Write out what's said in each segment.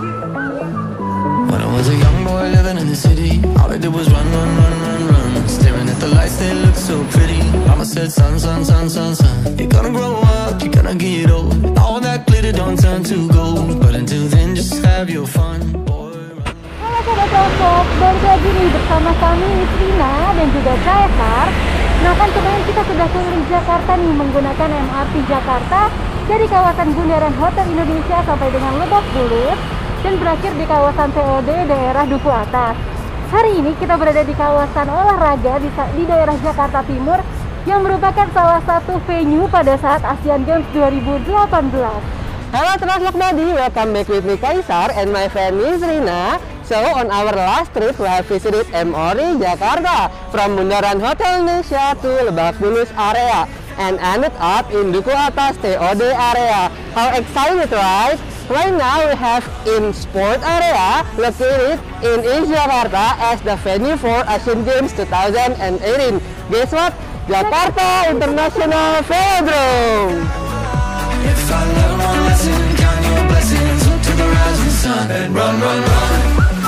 When I was a young boy living in the city, all I did was run, run, run, run, run. Staring at the lights, they look so pretty. Mama said, son, son, son, son, son, you're gonna grow up, you're gonna get old. All that glitter don't turn to gold, but until then, just have your fun, boy. Halo Sobat Teleskop, balik lagi nih bersama kami Rina dan juga saya Kar. Nah kan kemarin kita sudah keliling Jakarta nih menggunakan MRT Jakarta dari kawasan Bundaran Hotel Indonesia sampai dengan Lebak Bulus dan berakhir di kawasan TOD daerah Duku Atas. Hari ini kita berada di kawasan olahraga di daerah Jakarta Timur yang merupakan salah satu venue pada saat Asian Games 2018. Hello Translok Body, welcome back with me Kaisar and my friend Miss Rina. So on our last trip we have visited MRT Jakarta from Bundaran Hotel Indonesia to Lebak Bulus area and ended up in Duku Atas TOD area. How excited, right? Right now we have in sport area located in East Jakarta as the venue for Asian Games 2018. Guess what? Jakarta International Velodrome. If I learn one lesson, count your blessings, look to the rising sun and run, run, run.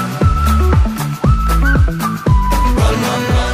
Run, run, run.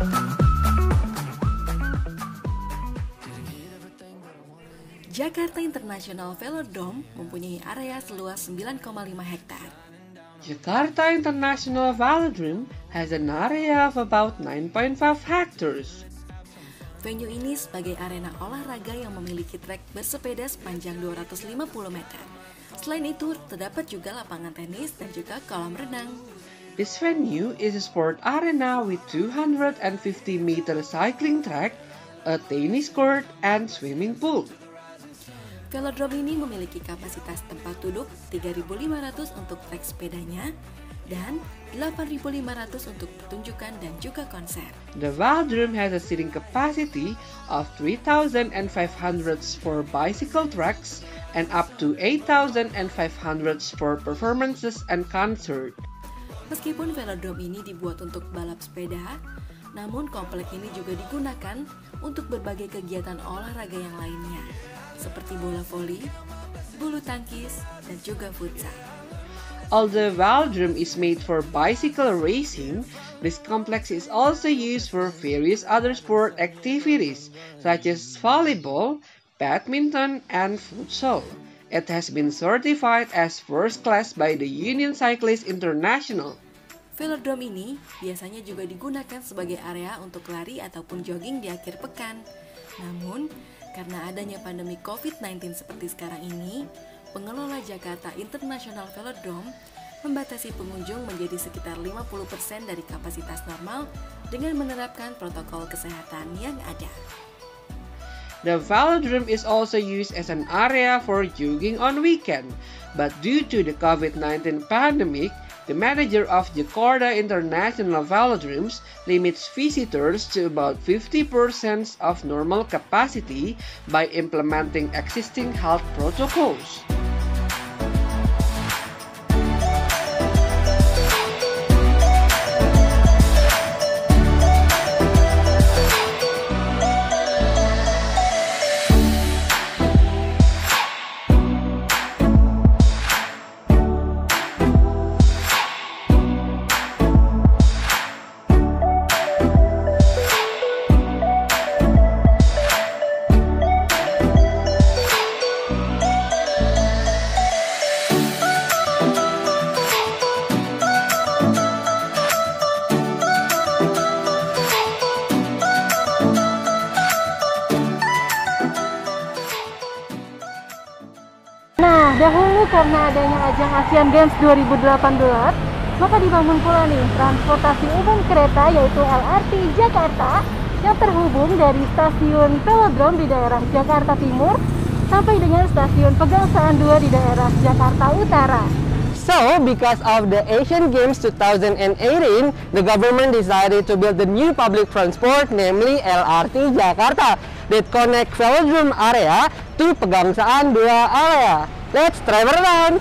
Jakarta International Velodrome mempunyai area seluas 9,5 hektar. Jakarta International Velodrome has an area of about 9.5 hectares. Venue ini sebagai arena olahraga yang memiliki trek bersepeda sepanjang 250 meter. Selain itu, terdapat juga lapangan tenis dan juga kolam renang. This venue is a sport arena with 250-meter cycling track, a tennis court, and swimming pool. Velodrome ini memiliki kapasitas tempat duduk 3.500 untuk trek sepedanya dan 8.500 untuk pertunjukan dan juga konser. The velodrome has a seating capacity of 3,500 for bicycle tracks and up to 8,500 for performances and concert. Meskipun velodrome ini dibuat untuk balap sepeda, namun komplek ini juga digunakan untuk berbagai kegiatan olahraga yang lainnya, seperti bola voli, bulu tangkis, dan juga futsal. Although velodrome is made for bicycle racing, this complex is also used for various other sport activities such as volleyball, badminton, and futsal. It has been certified as first class by the Union Cyclists International. Velodrome ini biasanya juga digunakan sebagai area untuk lari ataupun jogging di akhir pekan. Namun, karena adanya pandemi COVID-19 seperti sekarang ini, pengelola Jakarta International Velodrome membatasi pengunjung menjadi sekitar 50% dari kapasitas normal dengan menerapkan protokol kesehatan yang ada. The velodrome is also used as an area for jogging on weekend, but due to the COVID-19 pandemic, the manager of Jakarta International Velodromes limits visitors to about 50% of normal capacity by implementing existing health protocols. Dahulu karena adanya ajang Asian Games 2018, maka dibangun pula nih transportasi umum kereta yaitu LRT Jakarta yang terhubung dari stasiun Velodrome di daerah Jakarta Timur sampai dengan stasiun Pegangsaan 2 di daerah Jakarta Utara. So, because of the Asian Games 2018, the government decided to build the new public transport, namely LRT Jakarta, that connect Velodrome area to Pegangsaan 2 area. Let's drive around!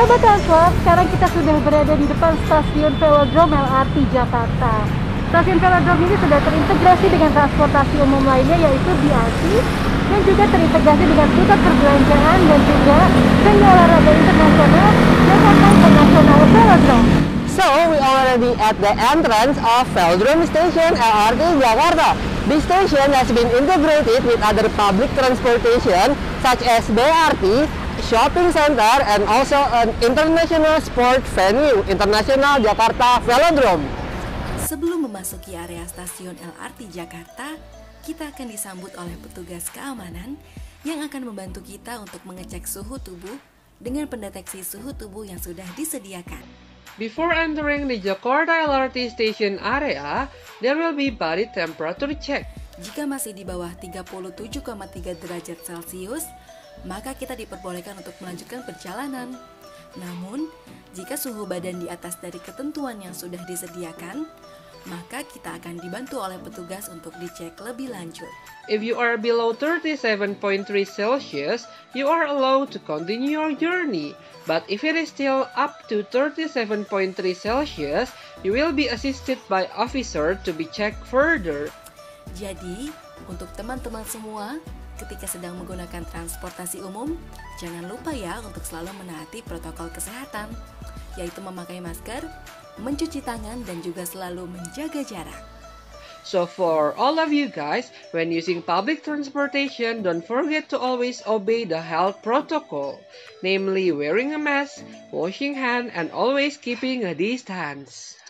Sobat Transworld, sekarang kita sudah berada di depan stasiun Velodrome LRT Jakarta. Stasiun Velodrome ini sudah terintegrasi dengan transportasi umum lainnya yaitu BRT dan juga terintegrasi dengan pusat perbelanjaan dan juga venue olahraga internasional Jakarta International Velodrome. So, we already at the entrance of Velodrome Station LRT Jakarta. This station has been integrated with other public transportation such as BRT, shopping center, and also an international sport venue, International Jakarta Velodrome. Sebelum memasuki area stasiun LRT Jakarta, kita akan disambut oleh petugas keamanan yang akan membantu kita untuk mengecek suhu tubuh dengan pendeteksi suhu tubuh yang sudah disediakan. Before entering the Jakarta LRT station area, there will be body temperature check. Jika masih di bawah 37,3 derajat Celcius, maka kita diperbolehkan untuk melanjutkan perjalanan. Namun, jika suhu badan di atas dari ketentuan yang sudah disediakan, maka kita akan dibantu oleh petugas untuk dicek lebih lanjut. If you are below 37.3 Celsius, you are allowed to continue your journey. But if it is still up to 37.3 Celsius, you will be assisted by officer to be checked further. Jadi, untuk teman-teman semua, ketika sedang menggunakan transportasi umum, jangan lupa ya untuk selalu menaati protokol kesehatan, yaitu memakai masker, mencuci tangan, dan juga selalu menjaga jarak. So for all of you guys, when using public transportation, don't forget to always obey the health protocol, namely wearing a mask, washing hands, and always keeping a distance.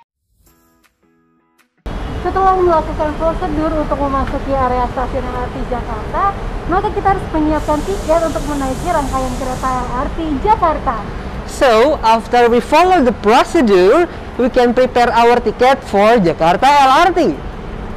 Setelah melakukan prosedur untuk memasuki area stasiun LRT Jakarta, maka kita harus menyiapkan tiket untuk menaiki rangkaian kereta LRT Jakarta. So, after we follow the procedure, we can prepare our ticket for Jakarta LRT.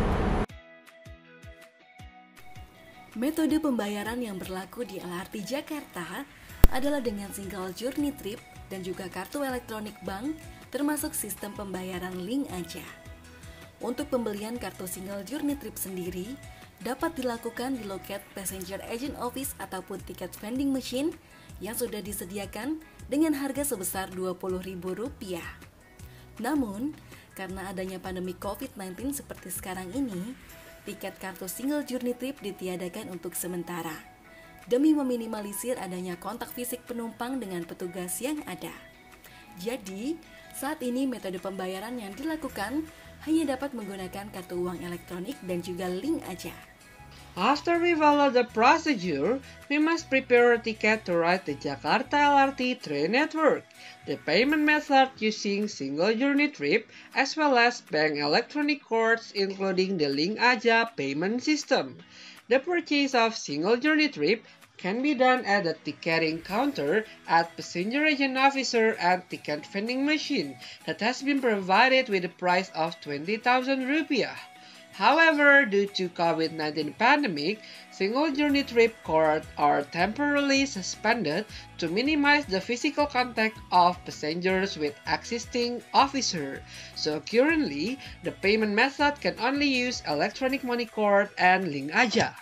Metode pembayaran yang berlaku di LRT Jakarta adalah dengan single journey trip dan juga kartu elektronik bank, termasuk sistem pembayaran link aja. Untuk pembelian kartu single journey trip sendiri, dapat dilakukan di loket passenger agent office ataupun tiket vending machine yang sudah disediakan dengan harga sebesar Rp20.000. Namun, karena adanya pandemi COVID-19 seperti sekarang ini, tiket kartu single journey trip ditiadakan untuk sementara, demi meminimalisir adanya kontak fisik penumpang dengan petugas yang ada. Jadi, saat ini metode pembayaran yang dilakukan hanya dapat menggunakan kartu uang elektronik dan juga link aja. After we follow the procedure, we must prepare a ticket to ride the Jakarta LRT train network. The payment method using single journey trip as well as bank electronic cards including the Link Aja payment system. The purchase of single journey trip can be done at the ticketing counter at passenger agent officer and ticket vending machine that has been provided with a price of Rp20,000. However, due to COVID-19 pandemic, single journey trip cards are temporarily suspended to minimize the physical contact of passengers with existing officer. So currently, the payment method can only use electronic money card and Link Aja.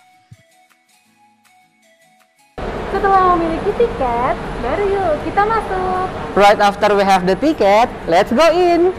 Setelah memiliki tiket, baru yuk kita masuk. Right after we have the ticket, let's go in.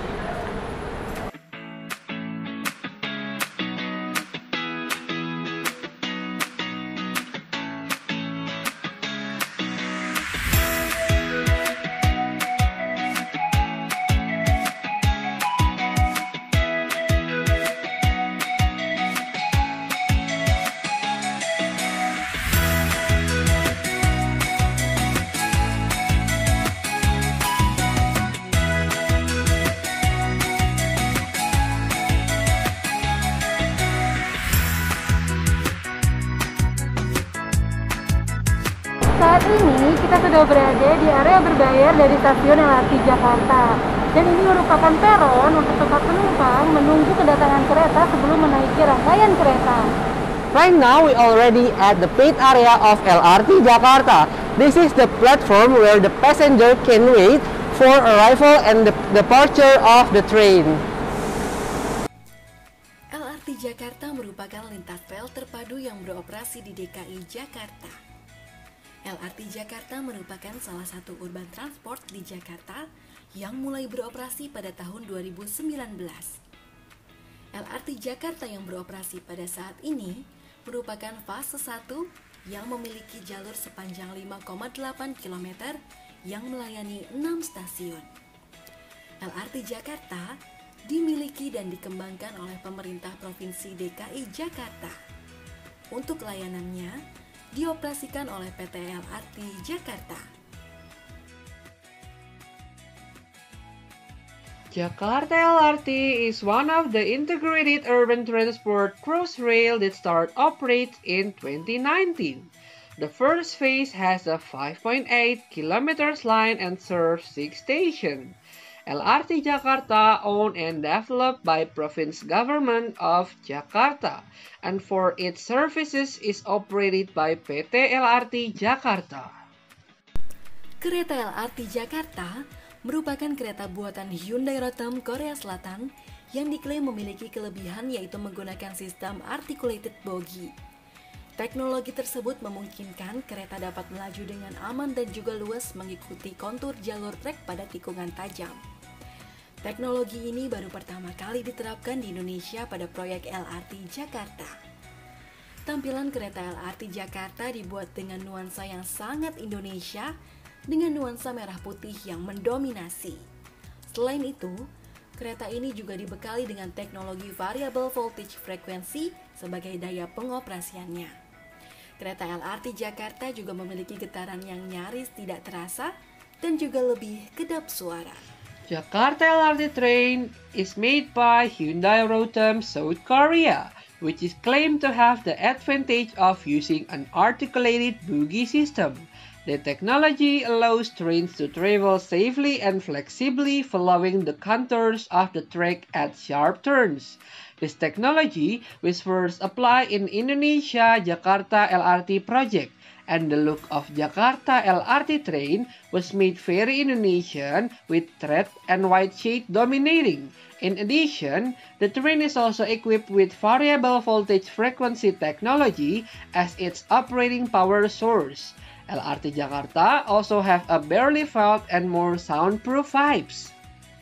Saat ini kita sudah berada di area berbayar dari stasiun LRT Jakarta. Dan ini merupakan peron untuk tempat penumpang menunggu kedatangan kereta sebelum menaiki rangkaian kereta. Right now, we already at the paid area of LRT Jakarta. This is the platform where the passenger can wait for arrival and the departure of the train. LRT Jakarta merupakan lintas rel terpadu yang beroperasi di DKI Jakarta. LRT Jakarta merupakan salah satu urban transport di Jakarta yang mulai beroperasi pada tahun 2019. LRT Jakarta yang beroperasi pada saat ini merupakan fase 1 yang memiliki jalur sepanjang 5,8 km yang melayani 6 stasiun. LRT Jakarta dimiliki dan dikembangkan oleh pemerintah Provinsi DKI Jakarta. Untuk layanannya, dioperasikan oleh PT LRT Jakarta. Jakarta LRT is one of the integrated urban transport cross-rail that start operate in 2019. The first phase has a 5.8 kilometers line and serves 6 stations. LRT Jakarta owned and developed by Province Government of Jakarta, and for its services is operated by PT LRT Jakarta. Kereta LRT Jakarta merupakan kereta buatan Hyundai Rotem Korea Selatan yang diklaim memiliki kelebihan yaitu menggunakan sistem articulated bogie. Teknologi tersebut memungkinkan kereta dapat melaju dengan aman dan juga luas mengikuti kontur jalur trek pada tikungan tajam. Teknologi ini baru pertama kali diterapkan di Indonesia pada proyek LRT Jakarta. Tampilan kereta LRT Jakarta dibuat dengan nuansa yang sangat Indonesia dengan nuansa merah putih yang mendominasi. Selain itu, kereta ini juga dibekali dengan teknologi variable voltage frequency sebagai daya pengoperasiannya. Kereta LRT Jakarta juga memiliki getaran yang nyaris tidak terasa dan juga lebih kedap suara. Jakarta LRT train is made by Hyundai Rotem South Korea, which is claimed to have the advantage of using an articulated bogie system. The technology allows trains to travel safely and flexibly following the contours of the track at sharp turns. This technology was first applied in Indonesia Jakarta LRT project, and the look of Jakarta LRT train was made very Indonesian with red and white shade dominating. In addition, the train is also equipped with variable voltage frequency technology as its operating power source. LRT Jakarta also have a barely felt and more soundproof vibes.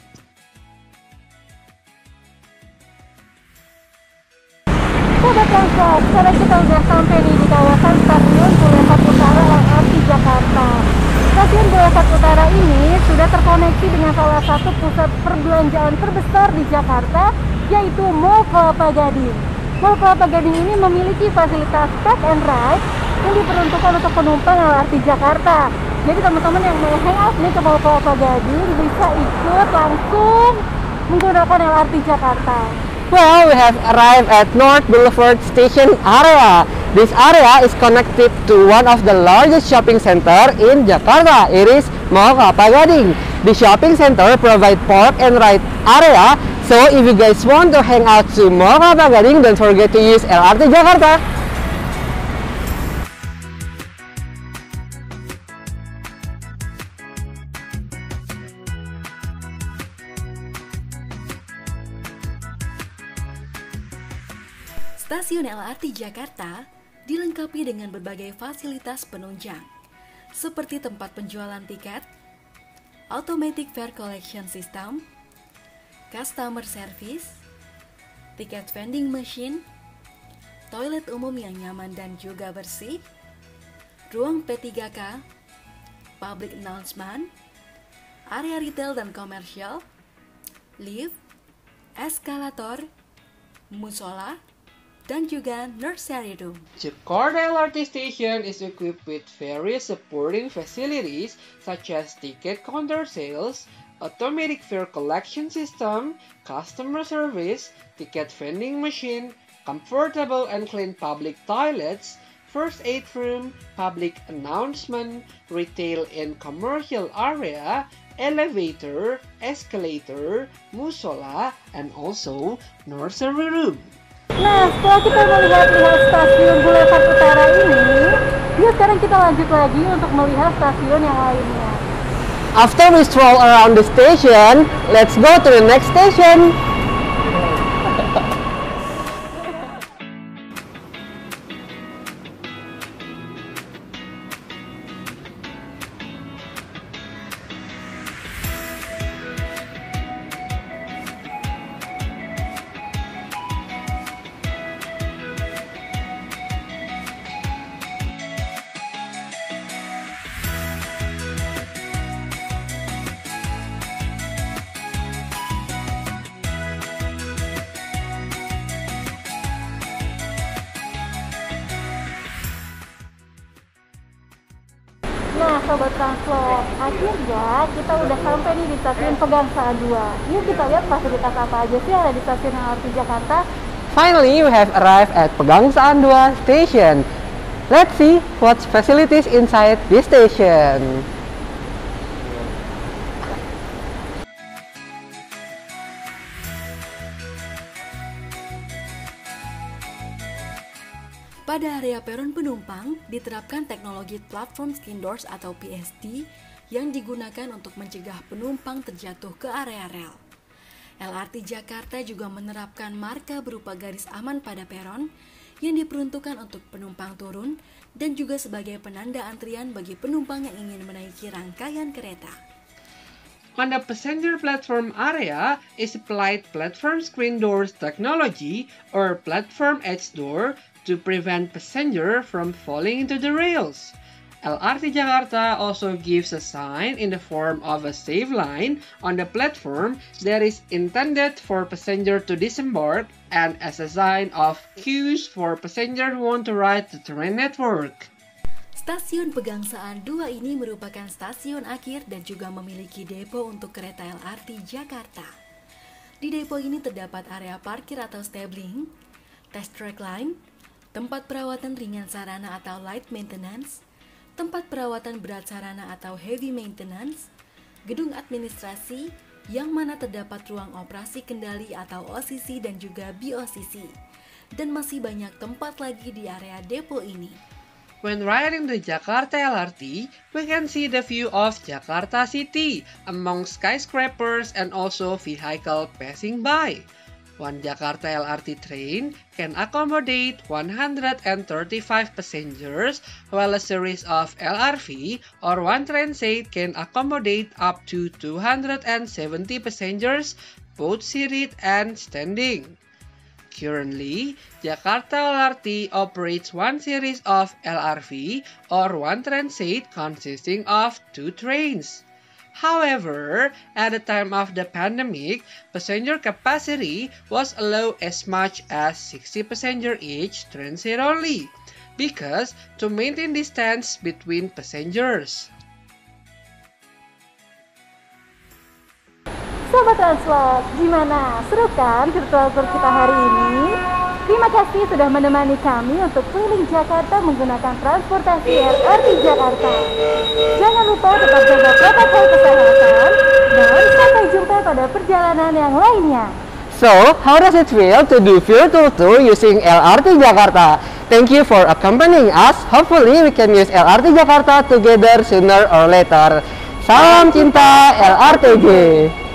Sobat Translock, sekarang kita udah sampai nih di kawasan Stasiun Boulevard Utara LRT Jakarta. Stasiun Boulevard Utara ini sudah terkoneksi dengan salah satu pusat perbelanjaan terbesar di Jakarta, yaitu Mall Kelapa Gading. Mall Kelapa Gading ini memiliki fasilitas park and ride yang diperuntukkan untuk penumpang LRT Jakarta. Jadi teman-teman yang mau hangout nih ke Mall Kelapa Gading bisa ikut langsung menggunakan LRT Jakarta. Well, we have arrived at North Boulevard Station area. This area is connected to one of the largest shopping center in Jakarta. It is Mall Kelapa Gading. The shopping center provide park and ride area. So if you guys want to hang out to Mall Kelapa Gading, don't forget to use LRT Jakarta. Stasiun LRT Jakarta dilengkapi dengan berbagai fasilitas penunjang, seperti tempat penjualan tiket, automatic fare collection system, customer service, tiket vending machine, toilet umum yang nyaman dan juga bersih, ruang P3K, public announcement, area retail dan komersial, lift, eskalator, musola, dan juga nursery room. Jakarta LRT station is equipped with various supporting facilities such as ticket counter sales, automatic fare collection system, customer service, ticket vending machine, comfortable and clean public toilets, first aid room, public announcement, retail and commercial area, elevator, escalator, musola, and also nursery room. Nah, setelah kita melihat Stasiun Boulevard Utara ini, yuk sekarang kita lanjut lagi untuk melihat stasiun yang lainnya. After we stroll around the station, let's go to the next station. Nah, Sobat Translog, akhirnya kita udah sampai nih di stasiun Pegangsaan 2. Yuk kita lihat fasilitas apa aja sih yang ada di stasiun LRT Jakarta. Finally, we have arrived at Pegangsaan 2 station. Let's see what facilities inside this station. Pada area peron penumpang, diterapkan teknologi platform screen doors atau PSD yang digunakan untuk mencegah penumpang terjatuh ke area rel. LRT Jakarta juga menerapkan marka berupa garis aman pada peron yang diperuntukkan untuk penumpang turun dan juga sebagai penanda antrian bagi penumpang yang ingin menaiki rangkaian kereta. On the passenger platform area is applied platform screen doors technology or platform edge door to prevent passenger from falling into the rails. LRT Jakarta also gives a sign in the form of a save line on the platform that is intended for passenger to disembark and as a sign of queues for passenger who want to ride the train network. Stasiun Pegangsaan 2 ini merupakan stasiun akhir dan juga memiliki depo untuk kereta LRT Jakarta. Di depo ini terdapat area parkir atau stabling, test track line, tempat perawatan ringan sarana atau light maintenance, tempat perawatan berat sarana atau heavy maintenance, gedung administrasi yang mana terdapat ruang operasi kendali atau OCC dan juga BOCC, dan masih banyak tempat lagi di area depo ini. When riding the Jakarta LRT, we can see the view of Jakarta City among skyscrapers and also vehicle passing by. One Jakarta LRT train can accommodate 135 passengers, while a series of LRV or one train set can accommodate up to 270 passengers, both seated and standing. Currently, Jakarta LRT operates one series of LRV or one train set consisting of two trains. However, at the time of the pandemic, passenger capacity was allowed as much as 60 passengers each train set only, because to maintain distance between passengers. Sobat Translog, gimana? Seru kan virtual tour kita hari ini? Terima kasih sudah menemani kami untuk keliling Jakarta menggunakan transportasi LRT Jakarta. Jangan lupa tetap jaga protokol kesehatan dan sampai jumpa pada perjalanan yang lainnya. So, how does it feel to do virtual tour using LRT Jakarta? Thank you for accompanying us. Hopefully, we can use LRT Jakarta together sooner or later. Salam cinta LRTJ.